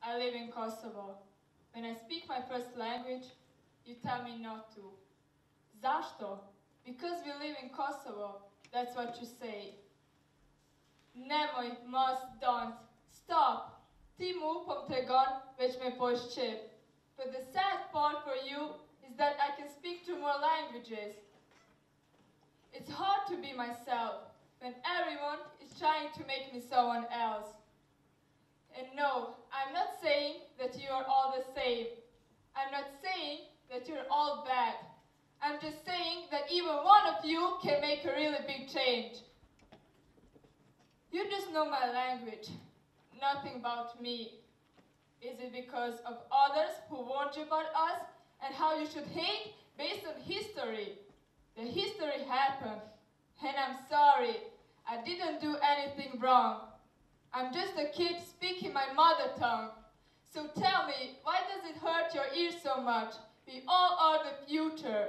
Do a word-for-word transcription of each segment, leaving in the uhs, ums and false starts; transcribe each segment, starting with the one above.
I live in Kosovo. When I speak my first language, you tell me not to. Zašto? Because we live in Kosovo, that's what you say. Nemoj, must, don't. Stop. Ti mu upom tregon, već me pošćep. But the sad part for you is that I can speak two more languages. It's hard to be myself when everyone is trying to make me someone else. And no, I'm not saying that you are all the same. I'm not saying that you're all bad. I'm just saying that even one of you can make a really big change. You just know my language, nothing about me. Is it because of others who warned you about us and how you should hate based on history? The history happened, and I'm sorry. I didn't do anything wrong. I'm just a kid speaking my mother tongue. So tell me, why does it hurt your ears so much? We all are the future.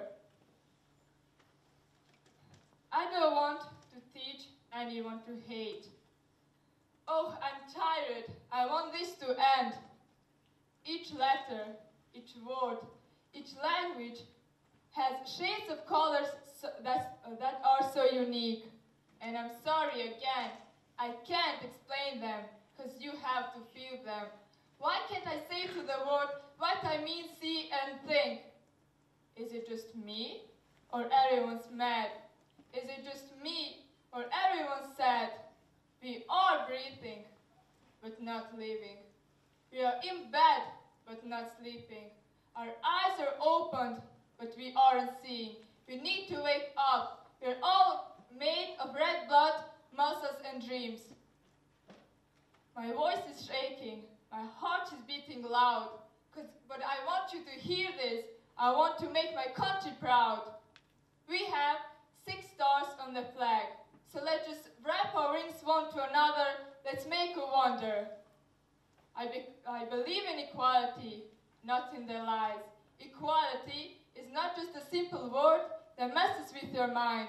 I don't want to teach anyone to hate. Oh, I'm tired. I want this to end. Each letter, each word, each language has shades of colors so that, uh, that are so unique. And I'm sorry again, I can't explain them, because you have to feel them. Why can't I say to the world what I mean, see, and think? Is it just me, or everyone's mad? Is it just me, or everyone's sad? We are breathing, but not living. We are in bed, but not sleeping. Our eyes are opened, but we aren't seeing. We need to wake up. We're all made of red blood, muscles, and dreams. My voice is shaking. My heart is beating loud. Cause, but I want you to hear this. I want to make my country proud. We have six stars on the flag. So let's just wrap our rings one to another. Let's make a wonder. I, be I believe in equality, not in the lies. Equality is not just a simple word that messes with your mind.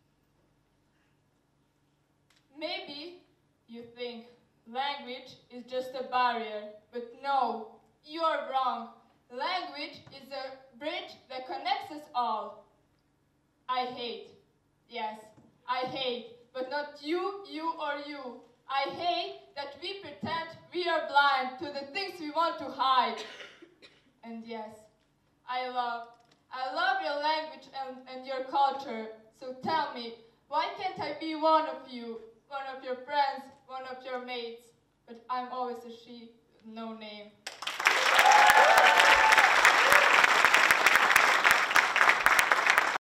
Maybe you think language is just a barrier, but no, you are wrong. Language is a bridge that connects us all. I hate. Yes, I hate, but not you, you, or you. I hate that we pretend we are blind to the things we want to hide. And yes, I love, I love your language and, and your culture. So tell me, why can't I be one of you, one of your friends, one of your mates? But I'm always a she, no name.